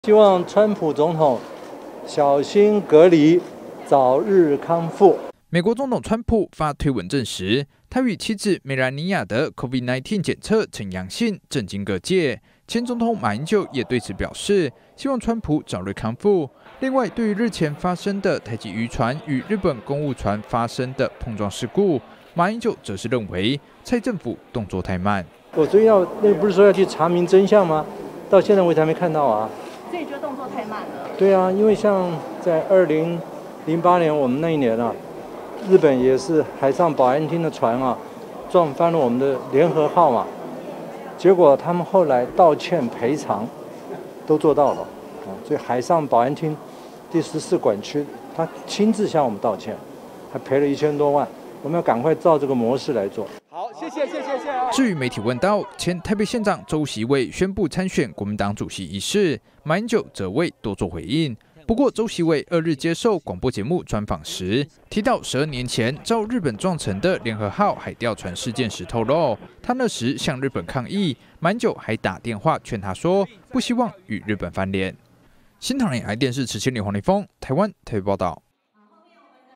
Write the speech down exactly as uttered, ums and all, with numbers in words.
希望川普总统小心隔离，早日康复。 美国总统川普发推文证实，他与妻子梅兰妮亚的 COVID 十九 检测呈阳性，震惊各界。前总统马英九也对此表示，希望川普早日康复。另外，对于日前发生的台籍渔船与日本公务船发生的碰撞事故，马英九则是认为蔡政府动作太慢。 我所以要那个不是说要去查明真相吗？到现在我还没看到啊。 所以觉得动作太慢了。 对啊，因为像在二零零八年我们那一年啊，日本也是海上保安厅的船啊，撞翻了我们的联合号嘛，结果他们后来道歉赔偿都做到了啊，所以海上保安厅第十四管区他亲自向我们道歉，还赔了一千多万，我们要赶快照这个模式来做。 好，谢谢谢谢谢谢。 至于媒体问到前台北县长周习伟宣布参选国民党主席一事，马英九则未多做回应。不过，周习伟二日接受广播节目专访时，提到十二年前遭日本撞沉的联合号海钓船事件时，透露他那时向日本抗议，马英九还打电话劝他说不希望与日本翻脸。新唐人亚太电视持千里黄立峰，台湾台北报道。